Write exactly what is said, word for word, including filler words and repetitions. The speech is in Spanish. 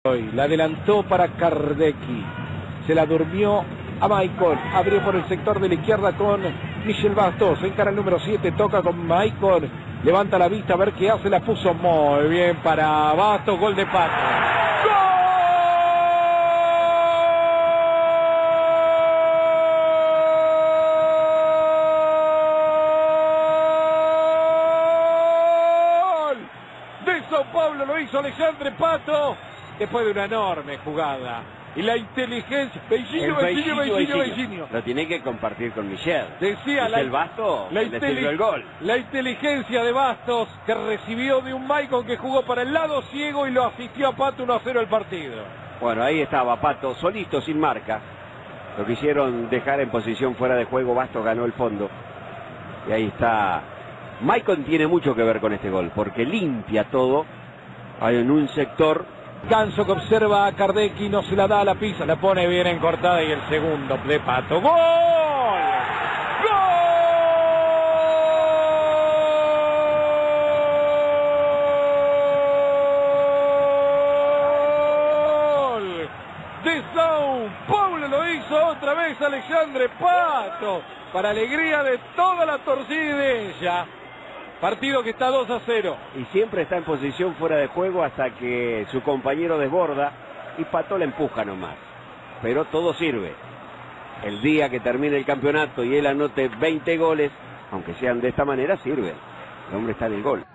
La adelantó para Kardecki. Se la durmió a Michael. Abrió por el sector de la izquierda con Michel Bastos. Encara el número siete. Toca con Michael. Levanta la vista a ver qué hace. La puso muy bien para Bastos. Gol de Pato. ¡Gol! De Sao Paulo lo hizo Alexandre Pato. Después de una enorme jugada. Y la inteligencia. Beijinho, Beijinho, Beijinho, Beijinho. Lo tiene que compartir con Michel. Decía Michel la, Bastos, la, le sirvió el gol. La inteligencia de Bastos, que recibió de un Michael que jugó para el lado ciego y lo asistió a Pato uno a cero el partido. Bueno, ahí estaba Pato, solito, sin marca. Lo quisieron dejar en posición fuera de juego. Bastos ganó el fondo. Y ahí está. Michael tiene mucho que ver con este gol, porque limpia todo. Hay en un sector. Ganso que observa a Kardecki, no se la da a la pisa, la pone bien encortada y el segundo de Pato. ¡Gol! ¡Gol! De Sao Paulo lo hizo otra vez Alexandre Pato, para alegría de toda la torcida y de ella. Partido que está dos a cero. Y siempre está en posición fuera de juego hasta que su compañero desborda y Pato le empuja nomás. Pero todo sirve. El día que termine el campeonato y él anote veinte goles, aunque sean de esta manera, sirve. El hombre está en el gol.